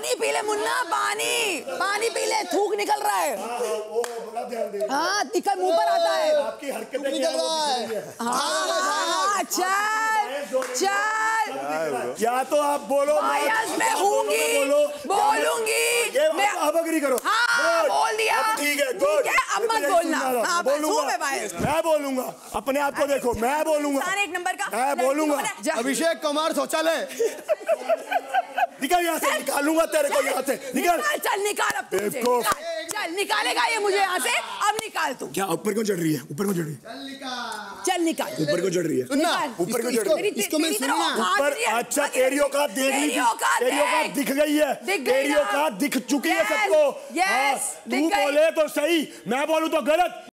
पानी पी ले मुन्ना, पानी पानी पी ले, थूक निकल रहा है। हाँ निकल, मुंह पर आता है, आपकी हरकतें निकल रहा है। हाँ चल चल, या तो आप बोलो, मैं बोलूंगी, मैं अब अग्री करो। हाँ बोल दिया, ठीक है, गुड। अब मत बोलना। हाँ मैं बोलूंगा, अपने आप को देखो, मैं बोलूंगा, एक नंबर का मैं बोलूंगा। अभिषेक कुमार शौचालय निकल यहाँ से, निकालूंगा तेरे को यहाँ से, निकल। चल निकाल, अब चल निकालेगा ये मुझे यहाँ से, अब निकाल तू। क्या ऊपर क्यों चढ़ रही है? ऊपर क्यों चढ़ रही है? चल निकाल, ऊपर क्यों चढ़ रही है? सुनना, ऊपर क्यों चढ़ रही है? इसको मैं सुनना ऊपर। अच्छा तेरी औकात देख ली, तेरी औकात दिख गई है, तेरी औकात दिख चुकी है सबको। तू बोले तो सही, मैं बोलूं तो गलत।